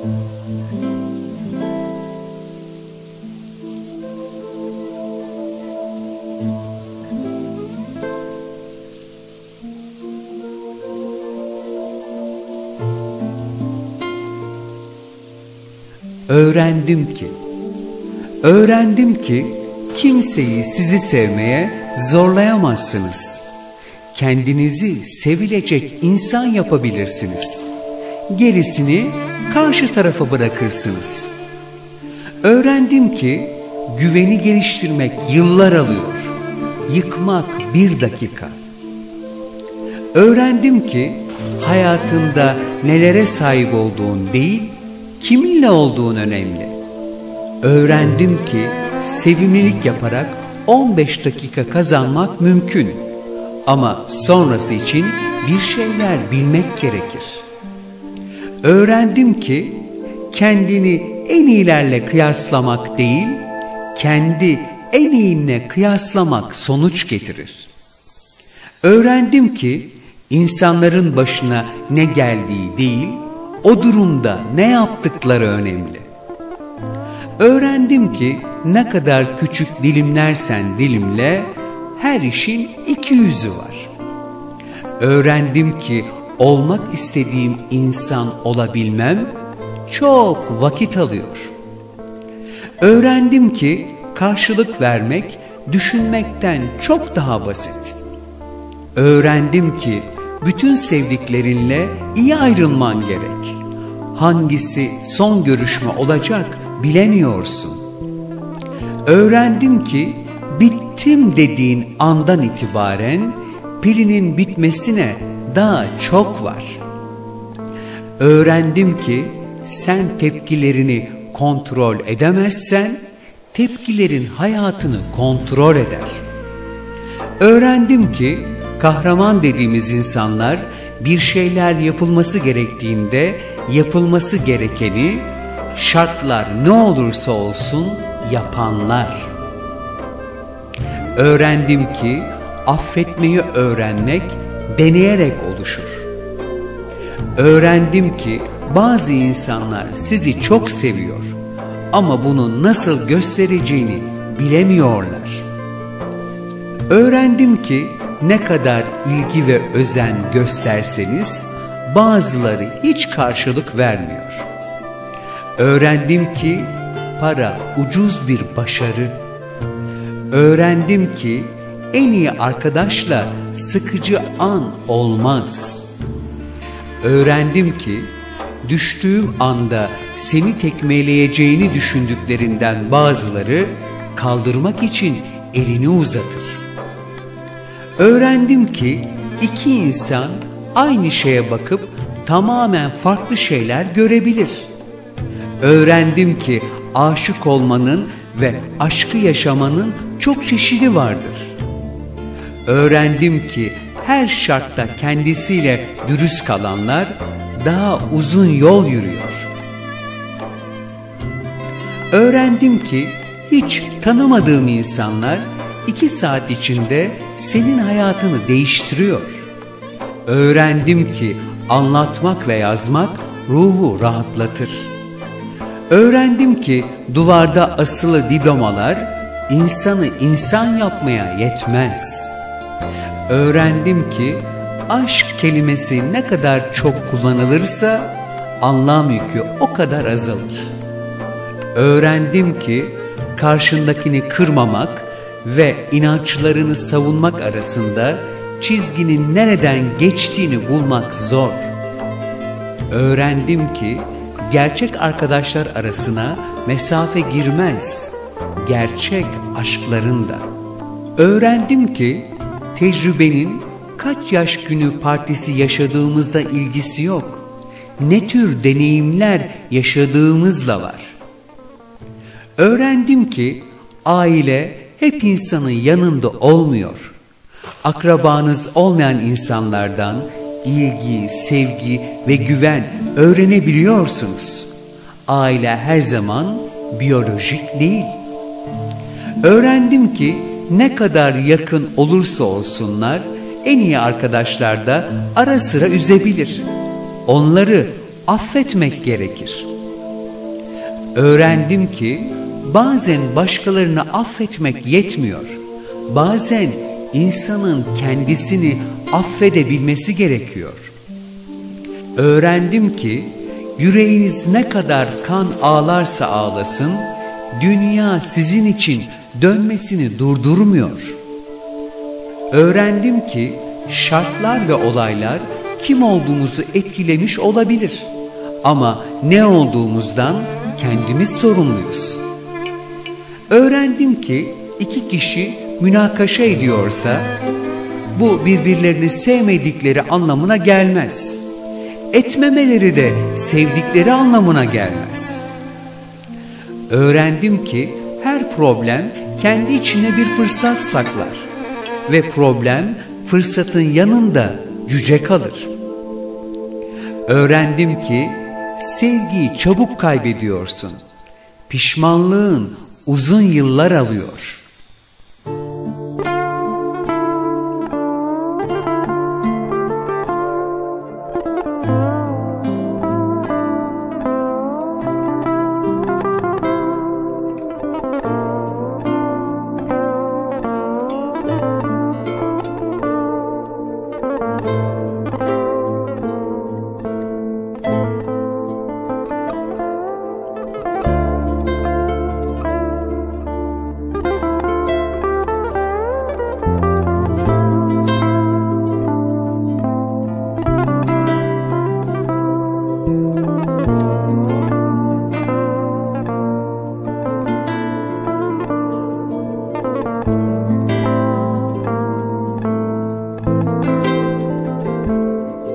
Öğrendim ki kimseyi sizi sevmeye zorlayamazsınız. Kendinizi sevilecek insan yapabilirsiniz. Gerisini karşı tarafa bırakırsınız. Öğrendim ki güveni geliştirmek yıllar alıyor, yıkmak 1 dakika. Öğrendim ki hayatında nelere sahip olduğun değil, kiminle olduğun önemli. Öğrendim ki sevimlilik yaparak 15 dakika kazanmak mümkün. Ama sonrası için bir şeyler bilmek gerekir. Öğrendim ki kendini en iyilerle kıyaslamak değil, kendi en iyinle kıyaslamak sonuç getirir. Öğrendim ki insanların başına ne geldiği değil, o durumda ne yaptıkları önemli. Öğrendim ki ne kadar küçük dilimlersen dilimle, her işin 2 yüzü var. Öğrendim ki olmak istediğim insan olabilmem çok vakit alıyor. Öğrendim ki karşılık vermek düşünmekten çok daha basit. Öğrendim ki bütün sevdiklerinle iyi ayrılman gerek. Hangisi son görüşme olacak bilemiyorsun. Öğrendim ki bittim dediğin andan itibaren pilinin bitmesine daha çok var. Öğrendim ki sen tepkilerini kontrol edemezsen tepkilerin hayatını kontrol eder. Öğrendim ki kahraman dediğimiz insanlar bir şeyler yapılması gerektiğinde yapılması gerekeni şartlar ne olursa olsun yapanlar. Öğrendim ki affetmeyi öğrenmek deneyerek oluşur. Öğrendim ki bazı insanlar sizi çok seviyor ama bunu nasıl göstereceğini bilemiyorlar. Öğrendim ki ne kadar ilgi ve özen gösterseniz bazıları hiç karşılık vermiyor. Öğrendim ki para ucuz bir başarı. Öğrendim ki en iyi arkadaşla sıkıcı an olmaz. Öğrendim ki düştüğüm anda seni tekmeleyeceğini düşündüklerinden bazıları kaldırmak için elini uzatır. Öğrendim ki 2 insan aynı şeye bakıp tamamen farklı şeyler görebilir. Öğrendim ki aşık olmanın ve aşkı yaşamanın çok çeşidi vardır. Öğrendim ki her şartta kendisiyle dürüst kalanlar daha uzun yol yürüyor. Öğrendim ki hiç tanımadığım insanlar 2 saat içinde senin hayatını değiştiriyor. Öğrendim ki anlatmak ve yazmak ruhu rahatlatır. Öğrendim ki duvarda asılı diplomalar insanı insan yapmaya yetmez. Öğrendim ki aşk kelimesi ne kadar çok kullanılırsa anlam yükü o kadar azalır. Öğrendim ki karşındakini kırmamak ve inançlarını savunmak arasında çizginin nereden geçtiğini bulmak zor. Öğrendim ki gerçek arkadaşlar arasına mesafe girmez, gerçek aşkların da. Öğrendim ki tecrübenin kaç yaş günü partisi yaşadığımızda ilgisi yok. Ne tür deneyimler yaşadığımızla var. Öğrendim ki aile hep insanın yanında olmuyor. Akrabanız olmayan insanlardan ilgi, sevgi ve güven öğrenebiliyorsunuz. Aile her zaman biyolojik değil. Öğrendim ki ne kadar yakın olursa olsunlar, en iyi arkadaşlar da ara sıra üzebilir. Onları affetmek gerekir. Öğrendim ki bazen başkalarını affetmek yetmiyor. Bazen insanın kendisini affedebilmesi gerekiyor. Öğrendim ki yüreğiniz ne kadar kan ağlarsa ağlasın, dünya sizin için dönmesini durdurmuyor. Öğrendim ki şartlar ve olaylar kim olduğumuzu etkilemiş olabilir. Ama ne olduğumuzdan kendimiz sorumluyuz. Öğrendim ki iki kişi münakaşa ediyorsa bu birbirlerini sevmedikleri anlamına gelmez. Etmemeleri de sevdikleri anlamına gelmez. Öğrendim ki her problem kendi içine bir fırsat saklar ve problem fırsatın yanında cüce kalır. Öğrendim ki sevgiyi çabuk kaybediyorsun. Pişmanlığın uzun yıllar alıyor.